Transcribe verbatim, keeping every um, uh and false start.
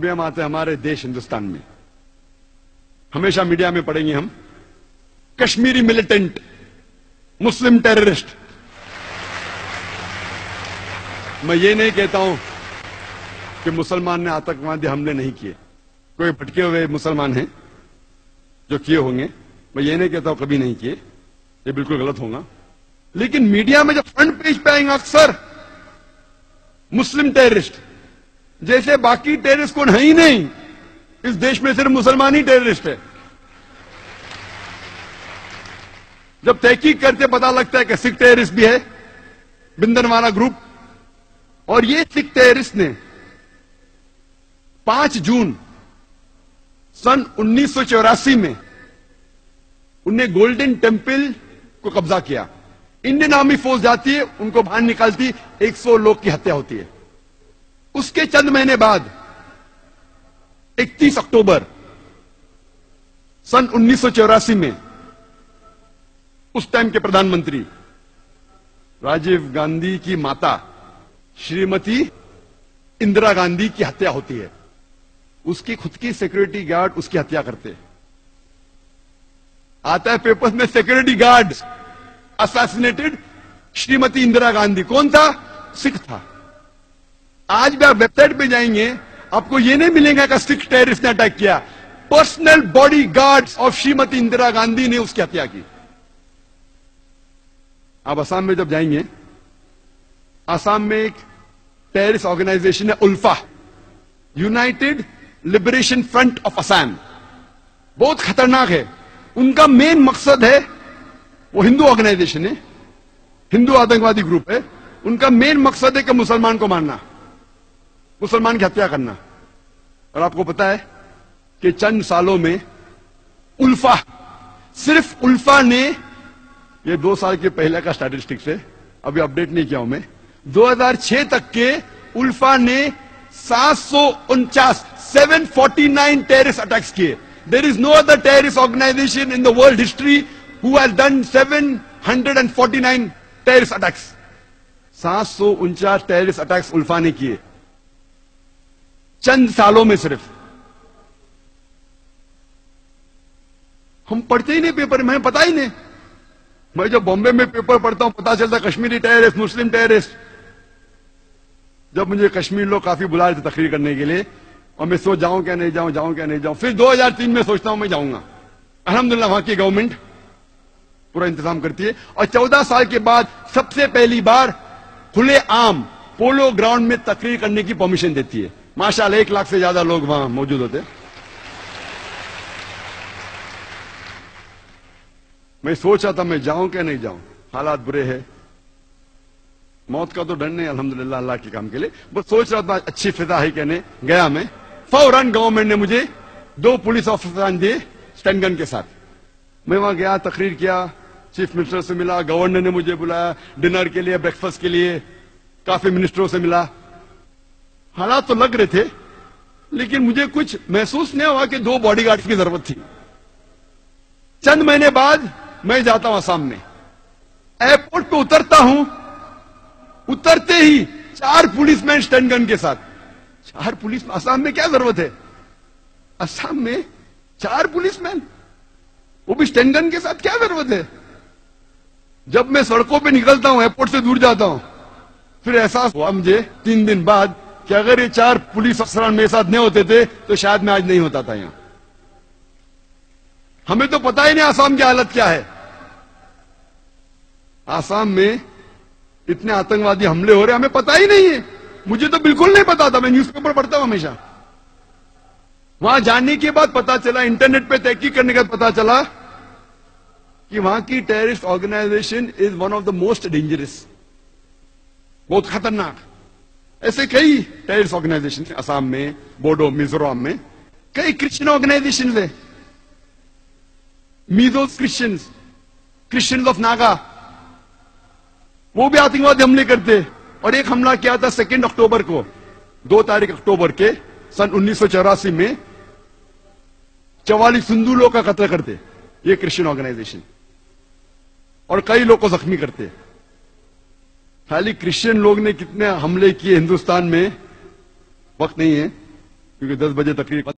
अभी हम आते हैं हमारे देश हिंदुस्तान में। हमेशा मीडिया में पढ़ेंगे हम कश्मीरी मिलिटेंट, मुस्लिम टेररिस्ट। मैं ये नहीं कहता हूं कि मुसलमान ने आतंकवादी हमले नहीं किए, कोई भटके हुए मुसलमान हैं जो किए होंगे, मैं ये नहीं कहता हूं कभी नहीं किए, ये बिल्कुल गलत होगा। लेकिन मीडिया में जब फ्रंट पेज पे आएंगे अक्सर मुस्लिम टेररिस्ट, जैसे बाकी टेररिस्ट कौन है ही नहीं, इस देश में सिर्फ मुसलमान ही टेररिस्ट है। जब तहकीक करते पता लगता है कि सिख टेररिस्ट भी है, बिंदनवाला ग्रुप, और ये सिख टेररिस्ट ने पांच जून सन उन्नीस सौ चौरासी में उन्हें गोल्डन टेम्पल को कब्जा किया। इंडियन आर्मी फोर्स जाती है, उनको बाहर निकालती, एक सौ लोग की हत्या होती है। उसके चंद महीने बाद इकतीस अक्टूबर सन उन्नीस सौ चौरासी में उस टाइम के प्रधानमंत्री राजीव गांधी की माता श्रीमती इंदिरा गांधी की हत्या होती है। उसकी खुद की सिक्योरिटी गार्ड उसकी हत्या करते। आता है पेपर्स में security guard assassinated Shrimati Indira Gandhi. कौन था? सिख था। आज भी आप वेबसाइट पे जाएंगे, आपको यह नहीं मिलेगा कि सिख टेररिस्ट ने अटैक किया। Personal body guards of Shrimati Indira Gandhi ने उसकी हत्या की। आप असम में जब जाएंगे, असम में एक टेररिस्ट ऑर्गेनाइजेशन है ULFA, United Liberation Front of Assam. बहुत खतरनाक है। उनका मेन मकसद है, वो हिंदू ऑर्गेनाइजेशन है, हिंदू आतंकवादी ग्रुप है। उनका मेन मकसद है कि मुसलमान को मारना, मुसलमान की हत्या करना। और आपको पता है कि चंद सालों में उल्फा, सिर्फ उल्फा ने, ये दो साल के पहले का स्टैटिस्टिक्स है, अभी अपडेट नहीं किया हूं मैं, दो हज़ार छह तक के उल्फा ने सात सौ उनचास seven forty nine terrorist attacks किए। There is no other terrorist organisation in the world history who has done seven hundred forty nine terrorist attacks. सात सौ उनचास टेररिस्ट अटैक्स उल्फा ने किए चंद सालों में सिर्फ। हम पढ़ते ही नहीं पेपर में, पता ही नहीं। मैं जब बॉम्बे में पेपर पढ़ता हूं, पता चलता कश्मीरी टेररिस्ट, मुस्लिम टेररिस्ट। जब मुझे कश्मीर लोग काफी बुला रहे थे तकरीर करने के लिए, और मैं सोच जाऊं क्या नहीं जाऊं, जाऊं क्या नहीं जाऊं, फिर दो हज़ार तीन में सोचता हूं मैं जाऊंगा। अल्हम्दुलिल्लाह वहां की गवर्नमेंट पूरा इंतजाम करती है। और चौदह साल के बाद सबसे पहली बार खुले आम पोलो ग्राउंड में तकरीर करने की परमिशन देती है। माशाअल्लाह एक लाख से ज्यादा लोग वहां मौजूद होते। मैं सोच रहा था मैं जाऊं क्या नहीं जाऊं, हालात बुरे हैं। मौत का तो डर नहीं, अल्हम्दुलिल्लाह अल्लाह के काम के लिए। बस सोच रहा था अच्छी फिजा है कहने गया मैं। फौरन गवर्नमेंट ने मुझे दो पुलिस ऑफिसर दिए स्टैंड गन के साथ। मैं वहां गया, तकरीर किया, चीफ मिनिस्टर से मिला, गवर्नर ने मुझे बुलाया डिनर के लिए, ब्रेकफास्ट के लिए, काफी मिनिस्टरों से मिला। हालात तो लग रहे थे, लेकिन मुझे कुछ महसूस नहीं हुआ कि दो बॉडीगार्ड्स की जरूरत थी। चंद महीने बाद मैं जाता हूं असम में, एयरपोर्ट पे उतरता हूं, उतरते ही चार पुलिसमैन स्टैंड गन के साथ। चार पुलिस, असम में क्या जरूरत है? असम में चार पुलिसमैन, वो भी स्टैंड गन के साथ, क्या जरूरत है? जब मैं सड़कों पे निकलता हूं, एयरपोर्ट से दूर जाता हूं, फिर एहसास हुआ मुझे तीन दिन बाद कि अगर ये चार पुलिस अफसर मेरे साथ नहीं होते थे तो शायद मैं आज नहीं होता था यहां। हमें तो पता ही नहीं आसाम की हालत क्या है। आसाम में इतने आतंकवादी हमले हो रहे, हमें पता ही नहीं है। मुझे तो बिल्कुल नहीं पता था, मैं न्यूज़पेपर पढ़ता हूं हमेशा। वहां जाने के बाद पता चला, इंटरनेट पे तहकीक करने के बाद पता चला कि वहां की terrorist organisation is one of the most dangerous, बहुत खतरनाक। ऐसे कई टेररिस्ट ऑर्गेनाइजेशन है असम में, बोडो, मिजोरम में। कई क्रिश्चियन ऑर्गेनाइजेशन है, Mizo Christians, Christians of Naga, वो भी आतंकवादी हमले करते। और एक हमला किया था सेकेंड अक्टूबर को, दो तारीख अक्टूबर के सन उन्नीस सौ चौरासी में चवालीस हिंदू लोग का कत्ल करते ये क्रिश्चियन ऑर्गेनाइजेशन, और कई लोग को जख्मी करते। खाली क्रिश्चियन लोग ने कितने हमले किए हिंदुस्तान में वक्त नहीं है, क्योंकि दस बजे तकरीर